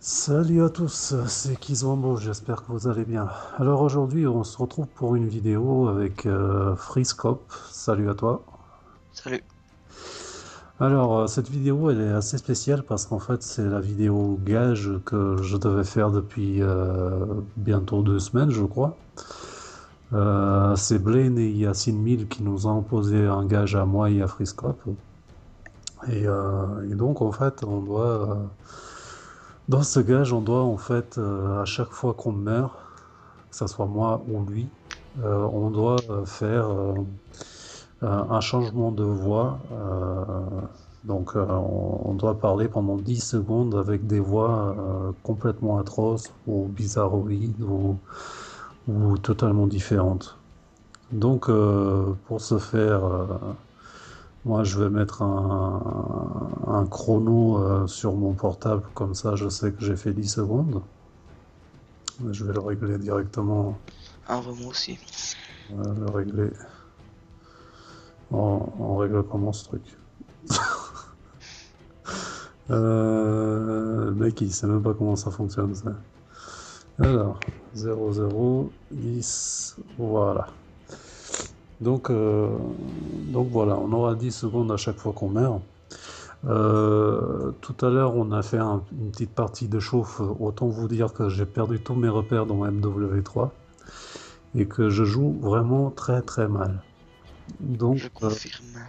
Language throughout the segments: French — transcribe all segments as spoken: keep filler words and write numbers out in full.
Salut à tous, c'est Kizombo, j'espère que vous allez bien. Alors aujourd'hui, on se retrouve pour une vidéo avec euh, Freescope. Salut à toi. Salut. Alors, euh, cette vidéo, elle est assez spéciale parce qu'en fait, c'est la vidéo gage que je devais faire depuis euh, bientôt deux semaines, je crois. Euh, c'est Blaine et Yacine Mille qui nous ont imposé un gage à moi et à Freescope. Et, euh, et donc, en fait, on doit, euh, dans ce gage, on doit, en fait, euh, à chaque fois qu'on meurt, que ce soit moi ou lui, euh, on doit euh, faire euh, un un changement de voix. euh, donc, euh, on, on doit parler pendant dix secondes avec des voix euh, complètement atroces ou bizarroïdes ou, ou totalement différentes. Donc, euh, pour ce faire, euh, moi, je vais mettre un, un chrono euh, sur mon portable, comme ça, je sais que j'ai fait dix secondes. Je vais le régler directement, Un moi aussi. euh, le régler. On, on règle comment ce truc? Euh, le mec, il sait même pas comment ça fonctionne, ça. Alors, zéro zéro dix, voilà. Donc, euh, donc voilà, on aura dix secondes à chaque fois qu'on meurt. Euh, tout à l'heure, on a fait un- une petite partie de chauffe. Autant vous dire que j'ai perdu tous mes repères dans M W trois et que je joue vraiment très très mal. Donc, Je euh, confirme.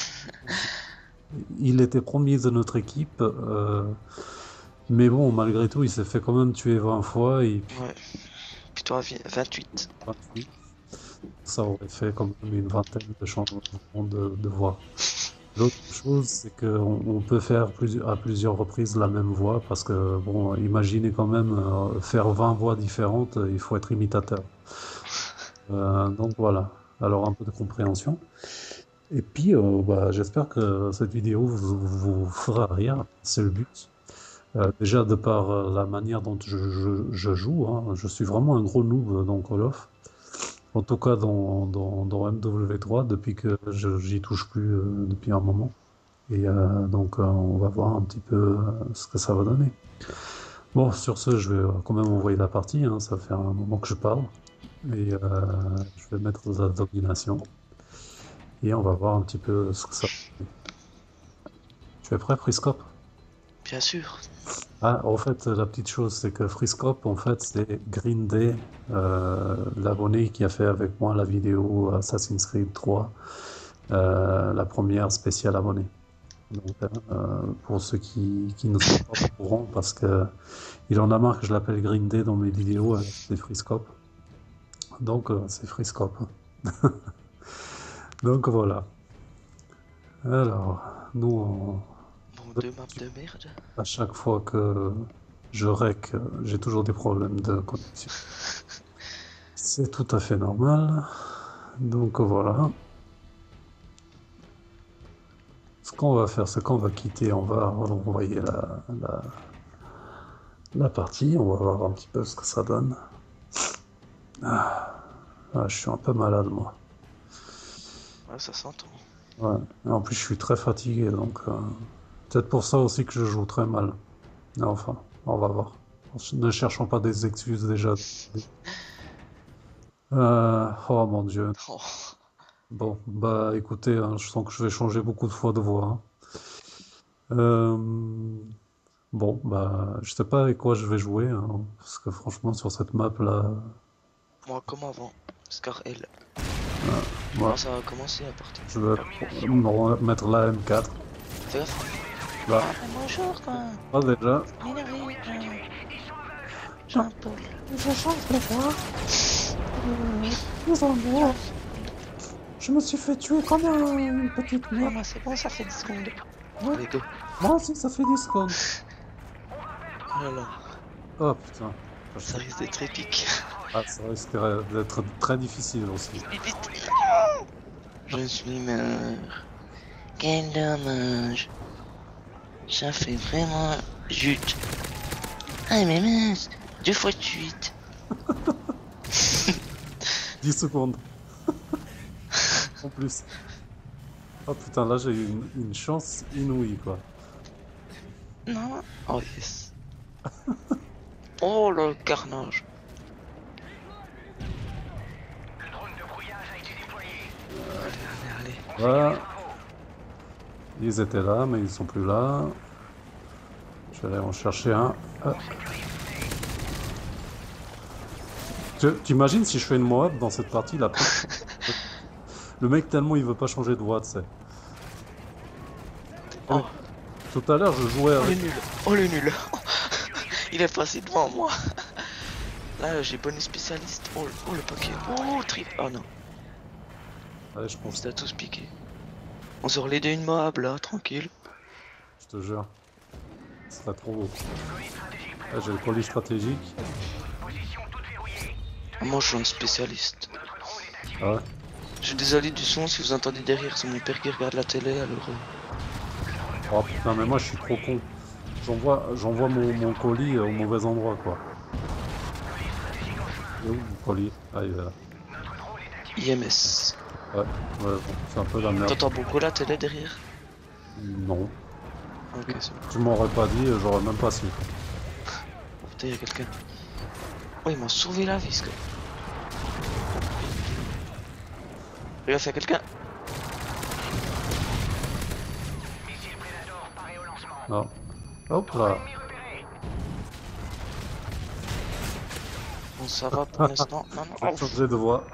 il était premier de notre équipe. euh, Mais bon, malgré tout, il s'est fait quand même tuer vingt fois et puis Ouais. Puis toi, vingt-huit. vingt-huit. Ça aurait fait quand même une vingtaine de changements de, de voix. L'autre chose, c'est qu'on on peut faire plus, à plusieurs reprises la même voix parce que, bon, imaginez quand même euh, faire vingt voix différentes, euh, il faut être imitateur. Euh, donc voilà. Alors un peu de compréhension. Et puis, euh, bah, j'espère que cette vidéo vous, vous fera rire. C'est le but. Euh, déjà, de par euh, la manière dont je, je- je joue, hein, je suis vraiment un gros noob dans Call of. En tout cas, dans, dans, dans M W trois, depuis que je j'y touche plus euh, depuis un moment. Et euh, donc, euh, on va voir un petit peu euh, ce que ça va donner. Bon, sur ce, je vais euh, quand même envoyer la partie, hein, ça fait un moment que je parle. Et euh, je vais mettre la domination. Et on va voir un petit peu ce que ça va donner. Tu es prêt, Friscope? Bien sûr. Ah, en fait, la petite chose, c'est que Friscope, en fait, c'est Green Day, euh, l'abonné qui a fait avec moi la vidéo Assassin's Creed trois, euh, la première spéciale abonnée. Donc, euh, pour ceux qui, qui ne sont pas au courant, parce que il en a marre que je l'appelle Green Day dans mes vidéos, alors c'est Friscope. Donc, euh, c'est Friscope. Donc, voilà. Alors, nous, on- Bon, deux maps de merde. à chaque fois que je rec, j'ai toujours des problèmes de connexion. C'est tout à fait normal. Donc voilà. Ce qu'on va faire, c'est qu'on va quitter, on va renvoyer la, la, la partie, on va voir un petit peu ce que ça donne. Ah, ah, je suis un peu malade, moi. Ouais, ça s'entend. Ouais. Et en plus, je suis très fatigué, donc euh, peut-être pour ça aussi que je joue très mal. Mais enfin, on va voir. Ne cherchons pas des excuses déjà. Euh, oh mon Dieu. Oh. Bon, bah écoutez, hein, je sens que je vais changer beaucoup de fois de voix, hein. Euh, Bon, bah, je sais pas avec quoi je vais jouer, hein, parce que franchement, sur cette map-là, Moi, comme avant. Scar L. euh, Moi, moi, ça a commencé à partir. je vais me remettre la M quatre. Fais gaffe. Là, Ah, bonjour, quoi. pas déjà. Énervé, Non, Jean-Paul. je change de voix. Euh, Ils ont beau. Je me suis fait tuer comme un- une petite Ah, merde. non, c'est bon, ça fait dix secondes. Ouais. Allez, go. Moi aussi, ça fait dix secondes. Oh là là. Oh putain. Ça risque d'être épique. Ah, ça risquerait d'être très difficile aussi. Vite, vite, vite. Je suis mort. Quel dommage. Ça fait vraiment jute. Ah mais mince, deux fois de suite. dix secondes en plus. Oh putain, là, j'ai eu une, une chance inouïe, quoi. Non. Oh yes. Oh le carnage. Allez, allez, allez. Voilà. Ils étaient là, mais ils sont plus là. Je vais aller en chercher un. Ah. Tu t'imagines si je fais une Moab dans cette partie là. Le mec tellement il veut pas changer de voix, tu sais. Oh. Tout à l'heure je jouais Oh le avec... nul. Oh le nul. Il est passé devant moi. Là j'ai bonne spécialiste. Oh, oh le paquet. Oh trip. Oh non. Allez, je On pense, s'est tous piqué. On sort les deux une Moab là, tranquille. je te jure. Ce serait trop beau. Là, j'ai le colis stratégique. Moi je suis un spécialiste. Ah ouais. Je suis désolé du son si vous entendez derrière, c'est mon père qui regarde la télé alors. euh, Oh putain, mais moi je suis trop con. J'envoie j'envoie mon, mon colis au mauvais endroit quoi. Il est où mon colis? Ah il est là. I M S. Ouais, ouais, bon, c'est un peu la merde. T'entends beaucoup la télé derrière? Non. Ok, c'est bon. Tu m'aurais pas dit, j'aurais même pas su. Oh, putain, y'a quelqu'un. Oh, il m'a sauvé la vie ce gars. Il a fait quelqu'un. Non. Hop là. Bon, ça va pour l'instant. Non, non. Je vais changer de voix.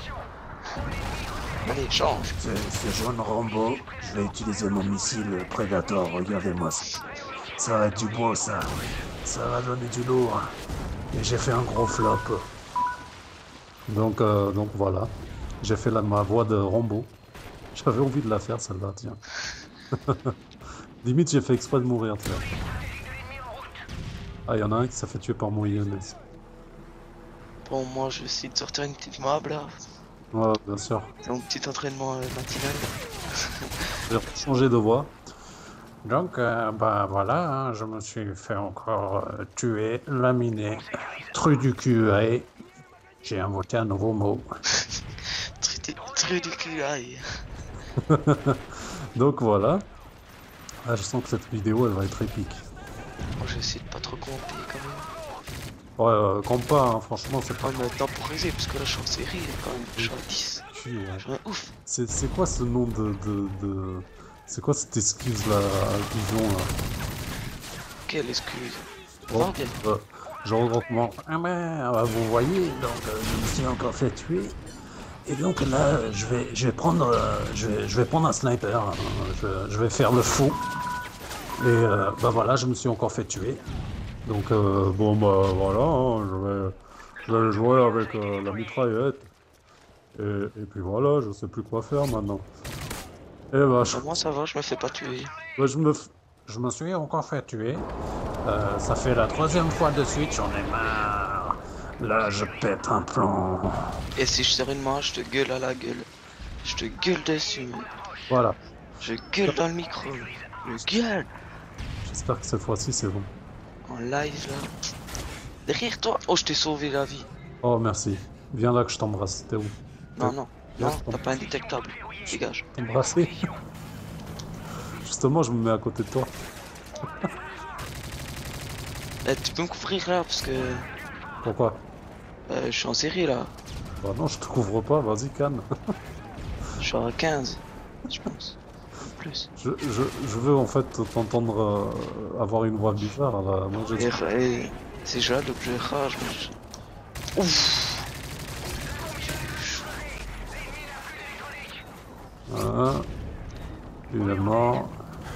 Allez, change. C'est John Rambo, je vais utiliser mon missile Predator, regardez-moi ça. Ça va être du beau ça, ça va donner du lourd. Et j'ai fait un gros flop. Donc, euh, donc voilà. J'ai fait la, ma voix de Rambo. J'avais envie de la faire celle-là, tiens. Limite j'ai fait exprès de mourir, tu vois. Ah, il y en a un qui s'est fait tuer par mon I M S. Bon, moi je vais essayer de sortir une petite Moab là. Ouais, bien sûr. C'est mon petit entraînement euh, matinal. J'ai changé de voix. Donc, euh, bah voilà, hein, je me suis fait encore euh, tuer, laminer, tru du cul, et j'ai invoqué un nouveau mot. Tru du cul, aïe. Donc voilà. Ah, je sens que cette vidéo, elle va être épique. Moi je vais essayer de pas trop compter quand même. Ouais, euh, compte pas, hein, franchement, c'est pas... On va temporiser parce que là je suis en série quand même. Je suis à dix. Cul, ouais. Je suis un ouf. C'est c'est quoi ce nom de... de, de... C'est quoi cette excuse là, à Dijon là? Quelle excuse. Oh, Parle bien. euh, genre regroupement. Ah ben, euh, vous voyez, donc euh, je me suis encore fait tuer. Et donc là, je vais, je vais prendre, euh, je vais, je vais prendre un sniper. Hein, je, je vais faire le fou. Et euh, bah voilà, je me suis encore fait tuer. Donc euh, bon bah voilà, hein, je, vais, je vais jouer avec euh, la mitraillette. Et, et puis voilà, je sais plus quoi faire maintenant. Et bah je, Moi ça va, je me fais pas tuer. bah, je, me, f- je me suis encore fait tuer. Euh, ça fait la troisième fois de suite, j'en ai marre. Là, je pète un plomb. Et si je sors une main, je te gueule à la gueule. Je te gueule dessus. Man. Voilà. Je gueule dans le micro. Je gueule. J'espère que cette fois-ci c'est bon. En live là. Derrière toi. Oh, je t'ai sauvé la vie. Oh merci. Viens là que je t'embrasse. T'es où? Non, non. Viens, Non, je t'as t'embrasse. pas indétectable. Dégage. T'embrasser. Justement, je me mets à côté de toi. Eh, tu peux me couvrir là parce que Pourquoi? euh, je suis en série là. Bah non, je te couvre pas, vas-y, calme. Je suis à quinze, je pense. Plus. Je, je, je veux en fait t'entendre euh, avoir une voix bizarre là. Moi, j'ai... Et, et c'est déjà l'objet rage. mais je- Ouf. Voilà. Il est mort.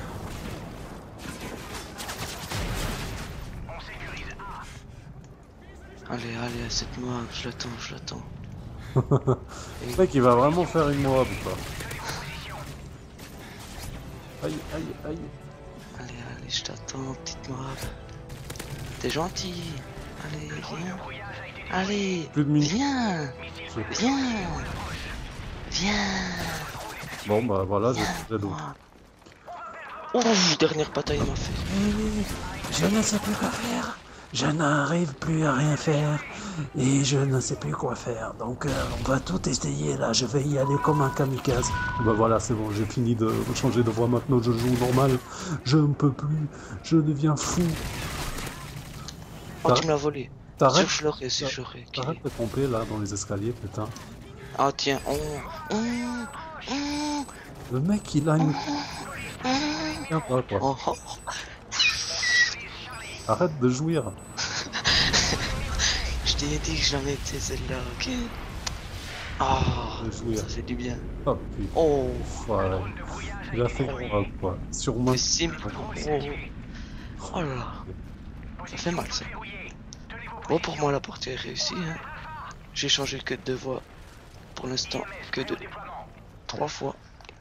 Allez, allez, à cette Moab, je l'attends, je l'attends. Le mec, il va vraiment faire une Moab ou pas? Aïe, aïe, aïe. Allez, allez, je t'attends, petite Moab. T'es gentil. Allez, viens. Allez, Plus de minutes. viens. Viens. Viens. Bon, bah voilà, j'ai j'ai d'eau. Ouf, dernière bataille m'a fait. Je ne sais plus quoi faire. Je n'arrive plus à rien faire. Et je ne sais plus quoi faire. Donc euh, on va tout essayer là. Je vais y aller comme un kamikaze. Bah voilà, c'est bon, j'ai fini de changer de voix. Maintenant, je joue normal. Je ne peux plus. Je deviens fou. Oh, tu me l'as volé. T'arrêtes Sûr, je l'aurais si je l'aurais. t'arrêtes de pomper là dans les escaliers, putain. Ah, tiens, on. on... on... Le mec, il a une. Tiens pas, quoi. Oh, oh. Arrête de jouir. Je t'ai dit que je la mettais celle-là, ok? Ah, De jouir. ça fait du bien. Oh putain. Oh, Ouais. Il a fait quoi, quoi. Sur moi. c'est simple. Oh, oh là là. Ça fait mal ça. Bon, pour moi, la partie est réussie. Hein. J'ai changé que de deux voix. Pour l'instant, que de trois fois.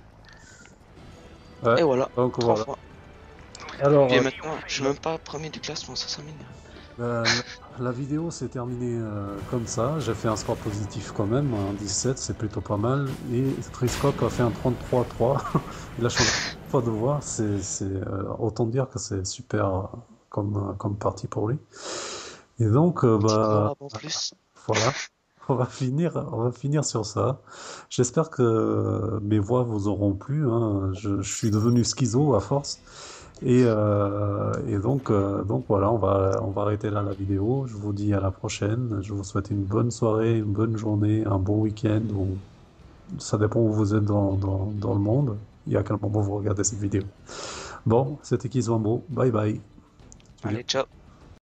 Ouais. Et voilà, Donc trois voilà. fois. Alors, Puis euh, maintenant, je suis même pas premier du classement, ça, ça m'énerve. euh, la vidéo s'est terminée euh, comme ça. J'ai fait un score positif quand même, un dix-sept, c'est plutôt pas mal. Et Triscock a fait un trente-trois trois. Il a changé une fois de voix. C'est, c'est, euh, autant dire que c'est super euh, comme, euh, comme partie pour lui. Et donc, euh, bah, En plus. voilà. On va finir, on va finir sur ça. J'espère que mes voix vous auront plu. Hein. Je, je suis devenu schizo à force. Et, euh, et donc, euh, donc voilà, on va, on va arrêter là la vidéo. Je vous dis à la prochaine. Je vous souhaite une bonne soirée, une bonne journée, un bon week-end. Ou ça dépend où vous êtes dans, dans, dans le monde et à quel moment vous regardez cette vidéo. Bon, c'était Kizwambo. Bye bye. Allez, ciao.